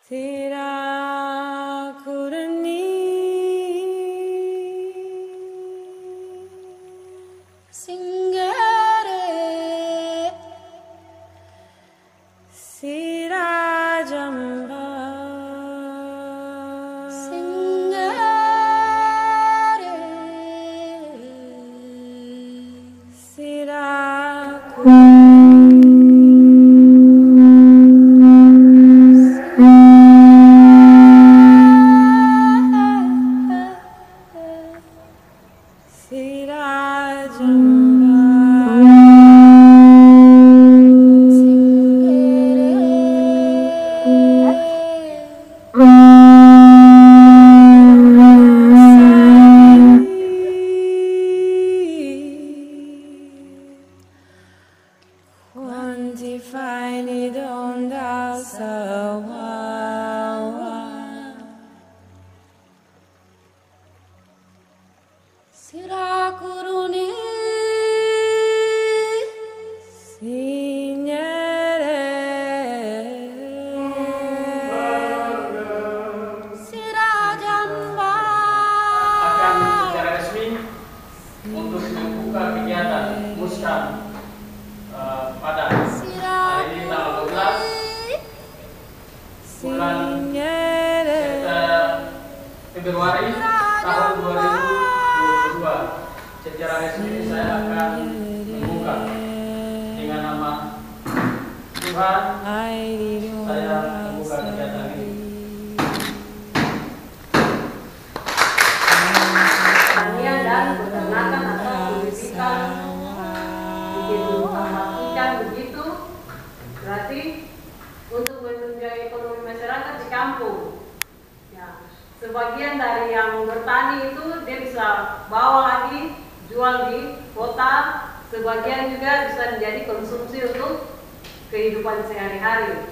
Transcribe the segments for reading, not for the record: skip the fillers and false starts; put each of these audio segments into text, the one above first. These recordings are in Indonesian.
Tirakurni Singare Sirajamba Singare Sirakurni Quantify onda sawawa Sirakuruni Sinyere Sirajamba akan secara resmi untuk membuka kegiatan Muskan pada hari ini tanggal 12 bulan Februari tahun 2022. Secara resmi saya akan membuka dengan nama Tuhan. Saya membuka kegiatan ini. Pertanian dan peternakan atau pendidikan begitu ikan begitu berarti untuk menunjang ekonomi masyarakat di kampung. Ya, sebagian dari yang bertani itu dia bisa bawa lagi jual di kota, sebagian juga bisa menjadi konsumsi untuk kehidupan sehari-hari.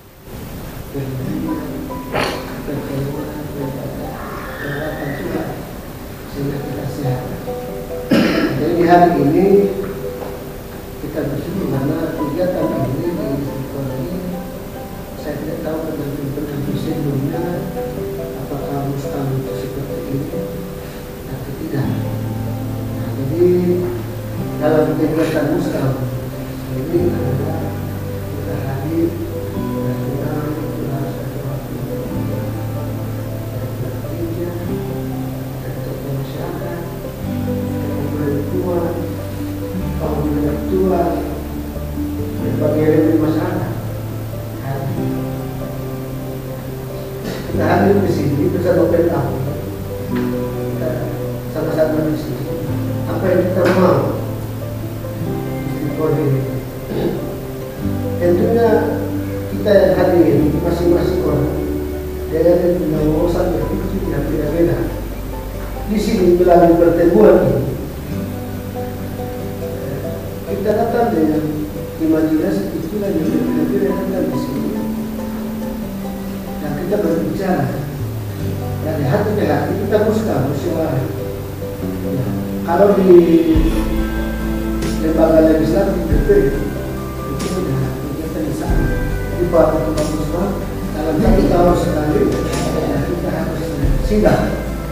Jadi di hari ini kita bersyukur karena kegiatan ini di sekolah ini saya tidak tahu pendamping sebelumnya apakah Muskan itu seperti ini atau tidak. Nah, jadi dalam kegiatan Muskan ini adalah kita hadir berbagai elemen masyarakat. Kita hadir di sini bersama PKP. Kita sama-sama di sini. Apa yang kita mau? Tentunya kita yang hadir masing-masing orang dia ada punya wawasan yang berbeda-beda. Di sini melalui pertemuan ini kita datang dengan imajinasi itulah yang berbeda-beda datang di sini dan kita berbicara dari hati ke hati kita musyawarah. Kalau di lembaga legislatif DPR itu sudah kegiatan di sana di Pak Musma dalam 1 tahun sekali kita harus sidang.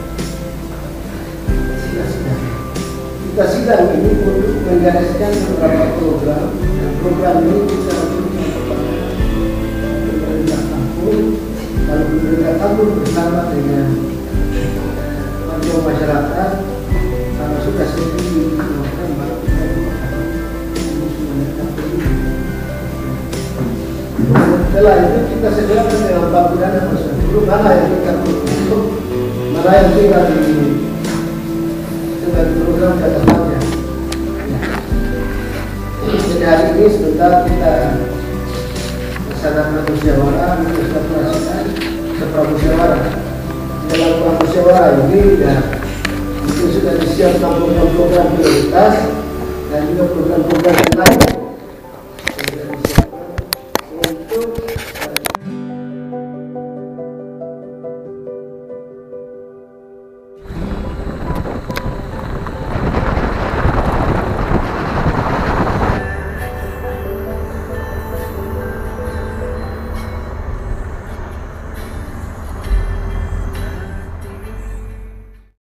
Kita sidang ini untuk menggariskan beberapa program. Program ini kita lakukan kepada pemerintah kampung, lalu pemerintah kampung bersama dengan warga masyarakat. Kalau sudah sendiri melakukan baru kita setelah itu kita segerakan dengan bangunan dan masyarakat mana yang kita untuk mana yang tinggal di program ke depannya. Jadi hari ini sebentar kita melaksanakan musyawarah, melaksanakan sepramusyawarah. Dalam pramusyawarah ini ya itu sudah disiapkan program-program prioritas dan juga program-program yang lain.